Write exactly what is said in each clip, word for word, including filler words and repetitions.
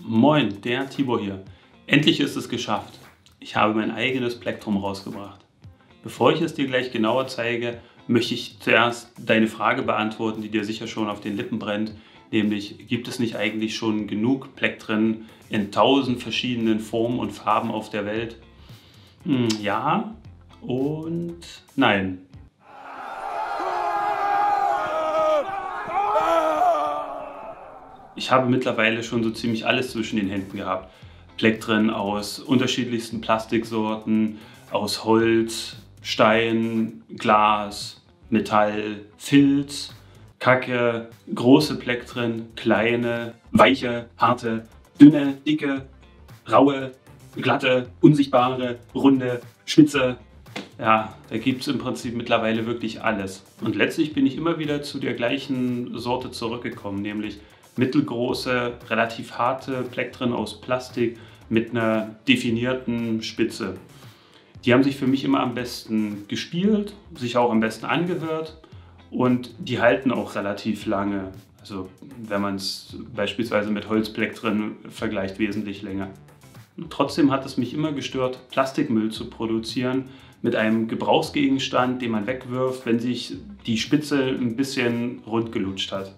Moin, der Tibor hier. Endlich ist es geschafft. Ich habe mein eigenes Plektrum rausgebracht. Bevor ich es dir gleich genauer zeige, möchte ich zuerst deine Frage beantworten, die dir sicher schon auf den Lippen brennt. Nämlich, gibt es nicht eigentlich schon genug Plektren in tausend verschiedenen Formen und Farben auf der Welt? Hm, ja und nein. Ich habe mittlerweile schon so ziemlich alles zwischen den Händen gehabt. Plektren aus unterschiedlichsten Plastiksorten, aus Holz, Stein, Glas, Metall, Filz, Kacke, große Plektren, kleine, weiche, harte, dünne, dicke, raue, glatte, unsichtbare, runde, spitze. Ja, da gibt es im Prinzip mittlerweile wirklich alles. Und letztlich bin ich immer wieder zu der gleichen Sorte zurückgekommen, nämlich mittelgroße, relativ harte Plektren aus Plastik mit einer definierten Spitze. Die haben sich für mich immer am besten gespielt, sich auch am besten angehört und die halten auch relativ lange. Also wenn man es beispielsweise mit Holzplektren vergleicht, wesentlich länger. Und trotzdem hat es mich immer gestört, Plastikmüll zu produzieren mit einem Gebrauchsgegenstand, den man wegwirft, wenn sich die Spitze ein bisschen rund gelutscht hat.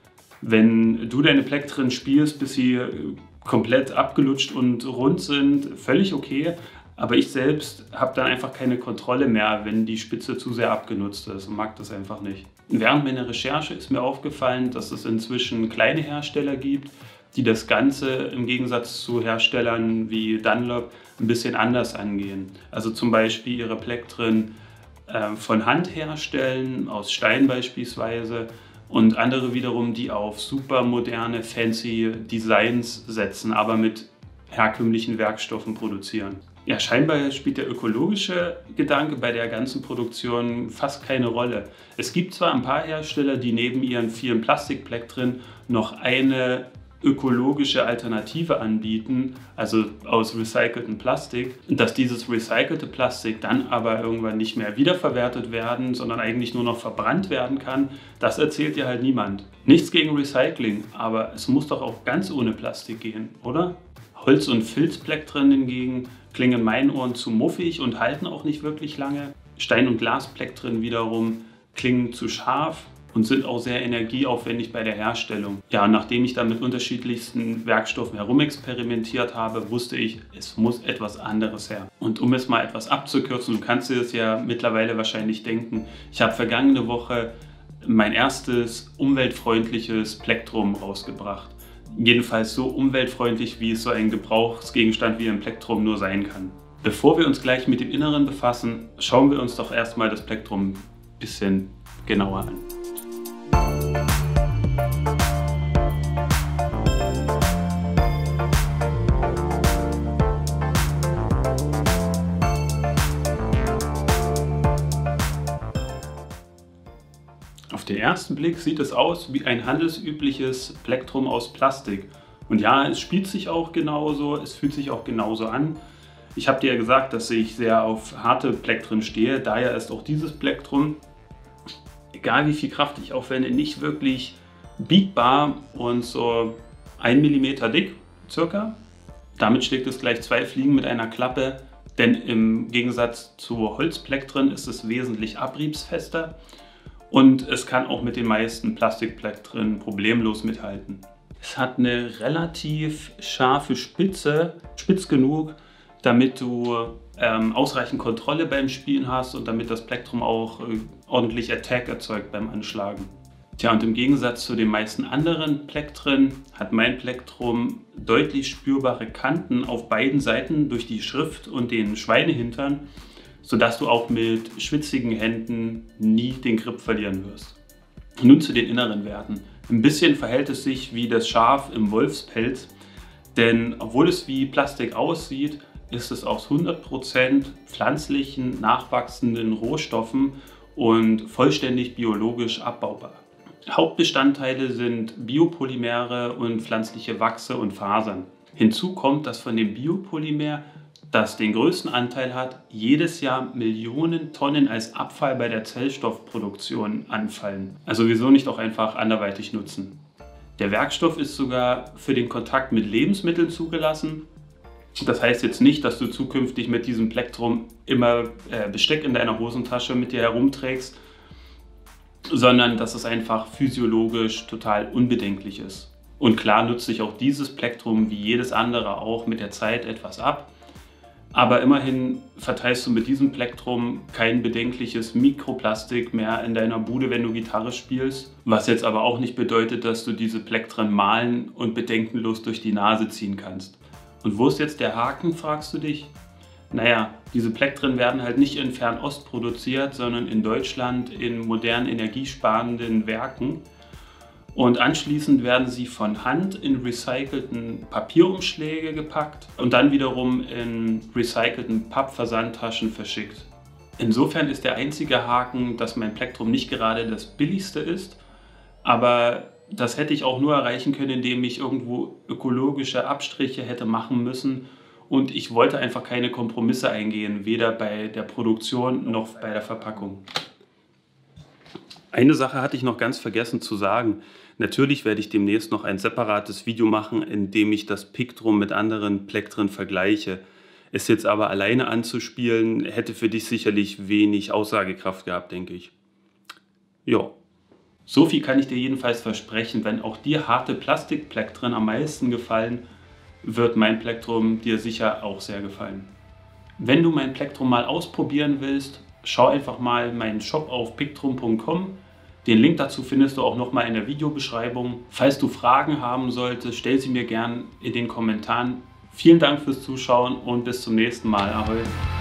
Wenn du deine Plektren spielst, bis sie komplett abgelutscht und rund sind, völlig okay. Aber ich selbst habe dann einfach keine Kontrolle mehr, wenn die Spitze zu sehr abgenutzt ist und mag das einfach nicht. Während meiner Recherche ist mir aufgefallen, dass es inzwischen kleine Hersteller gibt, die das Ganze im Gegensatz zu Herstellern wie Dunlop ein bisschen anders angehen. Also zum Beispiel ihre Plektren äh, von Hand herstellen, aus Stein beispielsweise. Und andere wiederum, die auf super moderne, fancy Designs setzen, aber mit herkömmlichen Werkstoffen produzieren. Ja, scheinbar spielt der ökologische Gedanke bei der ganzen Produktion fast keine Rolle. Es gibt zwar ein paar Hersteller, die neben ihren vielen Plastikplektren noch eine ökologische Alternative anbieten, also aus recyceltem Plastik, dass dieses recycelte Plastik dann aber irgendwann nicht mehr wiederverwertet werden, sondern eigentlich nur noch verbrannt werden kann, das erzählt dir halt niemand. Nichts gegen Recycling, aber es muss doch auch ganz ohne Plastik gehen, oder? Holz- und Filzplektren hingegen klingen in meinen Ohren zu muffig und halten auch nicht wirklich lange. Stein- und Glasplektren wiederum klingen zu scharf und sind auch sehr energieaufwendig bei der Herstellung. Ja, nachdem ich dann mit unterschiedlichsten Werkstoffen herumexperimentiert habe, wusste ich, es muss etwas anderes her. Und um es mal etwas abzukürzen, du kannst dir das ja mittlerweile wahrscheinlich denken, ich habe vergangene Woche mein erstes umweltfreundliches Plektrum rausgebracht. Jedenfalls so umweltfreundlich, wie es so ein Gebrauchsgegenstand wie ein Plektrum nur sein kann. Bevor wir uns gleich mit dem Inneren befassen, schauen wir uns doch erstmal das Plektrum ein bisschen genauer an. Auf den ersten Blick sieht es aus wie ein handelsübliches Plektrum aus Plastik. Und ja, es spielt sich auch genauso, es fühlt sich auch genauso an. Ich habe dir ja gesagt, dass ich sehr auf harte Plektren stehe, daher ist auch dieses Plektrum, egal wie viel Kraft ich aufwende, nicht wirklich biegbar und so ein Millimeter dick circa. Damit schlägt es gleich zwei Fliegen mit einer Klappe, denn im Gegensatz zu Holzplektren ist es wesentlich abriebsfester. Und es kann auch mit den meisten Plastikplektren problemlos mithalten. Es hat eine relativ scharfe Spitze, spitz genug, damit du ähm, ausreichend Kontrolle beim Spielen hast und damit das Plektrum auch äh, ordentlich Attack erzeugt beim Anschlagen. Tja, und im Gegensatz zu den meisten anderen Plektren hat mein Plektrum deutlich spürbare Kanten auf beiden Seiten durch die Schrift und den Schweinehintern, sodass du auch mit schwitzigen Händen nie den Grip verlieren wirst. Nun zu den inneren Werten. Ein bisschen verhält es sich wie das Schaf im Wolfspelz, denn obwohl es wie Plastik aussieht, ist es aus hundert Prozent pflanzlichen, nachwachsenden Rohstoffen und vollständig biologisch abbaubar. Hauptbestandteile sind Biopolymere und pflanzliche Wachse und Fasern. Hinzu kommt, dass von dem Biopolymer, das den größten Anteil hat, jedes Jahr Millionen Tonnen als Abfall bei der Zellstoffproduktion anfallen. Also wieso nicht auch einfach anderweitig nutzen? Der Werkstoff ist sogar für den Kontakt mit Lebensmitteln zugelassen. Das heißt jetzt nicht, dass du zukünftig mit diesem Plektrum immer äh, Besteck in deiner Hosentasche mit dir herumträgst, sondern dass es einfach physiologisch total unbedenklich ist. Und klar nutzt sich auch dieses Plektrum wie jedes andere auch mit der Zeit etwas ab. Aber immerhin verteilst du mit diesem Plektrum kein bedenkliches Mikroplastik mehr in deiner Bude, wenn du Gitarre spielst. Was jetzt aber auch nicht bedeutet, dass du diese Plektren malen und bedenkenlos durch die Nase ziehen kannst. Und wo ist jetzt der Haken, fragst du dich? Naja, diese Plektren werden halt nicht in Fernost produziert, sondern in Deutschland in modernen energiesparenden Werken. Und anschließend werden sie von Hand in recycelten Papierumschläge gepackt und dann wiederum in recycelten Pappversandtaschen verschickt. Insofern ist der einzige Haken, dass mein Plektrum nicht gerade das billigste ist, aber das hätte ich auch nur erreichen können, indem ich irgendwo ökologische Abstriche hätte machen müssen. Und ich wollte einfach keine Kompromisse eingehen, weder bei der Produktion noch bei der Verpackung. Eine Sache hatte ich noch ganz vergessen zu sagen. Natürlich werde ich demnächst noch ein separates Video machen, in dem ich das Pictrum mit anderen Plektren vergleiche. Es jetzt aber alleine anzuspielen, hätte für dich sicherlich wenig Aussagekraft gehabt, denke ich. Jo. So viel kann ich dir jedenfalls versprechen, wenn auch dir harte Plastikplektren am meisten gefallen, wird mein Plektrum dir sicher auch sehr gefallen. Wenn du mein Plektrum mal ausprobieren willst, schau einfach mal meinen Shop auf pictrum punkt com. Den Link dazu findest du auch nochmal in der Videobeschreibung. Falls du Fragen haben solltest, stell sie mir gern in den Kommentaren. Vielen Dank fürs Zuschauen und bis zum nächsten Mal. Ahoi!